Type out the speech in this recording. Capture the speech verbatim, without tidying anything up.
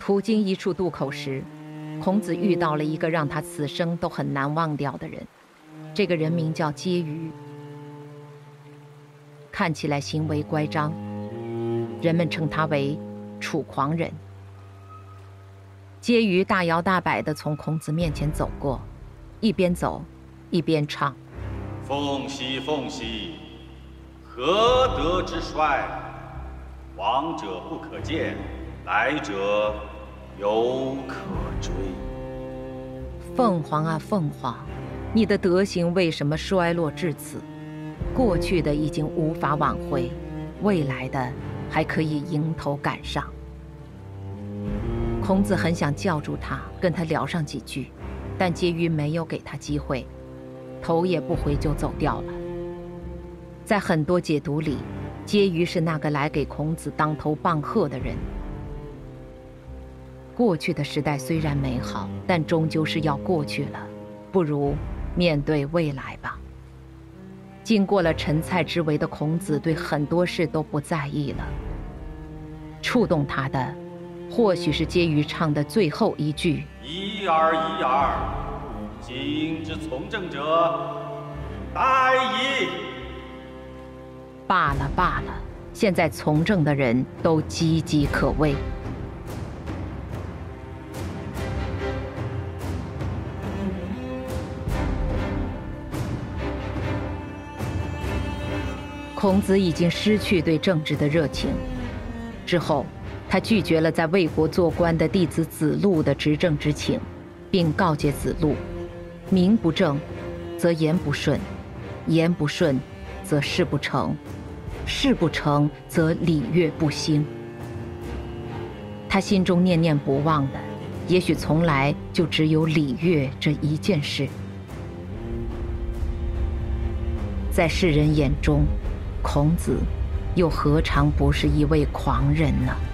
途经一处渡口时，孔子遇到了一个让他此生都很难忘掉的人。这个人名叫婕妤，看起来行为乖张，人们称他为楚狂人。婕妤大摇大摆地从孔子面前走过，一边走一边唱：“ 凤兮凤兮，何德之衰？往者不可见，来者犹可追。” 凤凰啊凤凰，你的德行为什么衰落至此？过去的已经无法挽回，未来的还可以迎头赶上。孔子很想叫住他，跟他聊上几句，但婕妤没有给他机会，头也不回就走掉了。在很多解读里，婕妤是那个来给孔子当头棒喝的人。过去的时代虽然美好，但终究是要过去了，不如面对未来吧。经过了陈蔡之围的孔子，对很多事都不在意了。触动他的，或许是婕妤唱的最后一句：“ 一耳一耳，今之从政者，殆矣。” 罢了罢了，现在从政的人都岌岌可危。孔子已经失去对政治的热情，之后，他拒绝了在魏国做官的弟子子路的执政之请，并告诫子路：名不正，则言不顺；言不顺，则事不成；事不成，则礼乐不兴。他心中念念不忘的，也许从来就只有礼乐这一件事。在世人眼中，孔子又何尝不是一位狂人呢？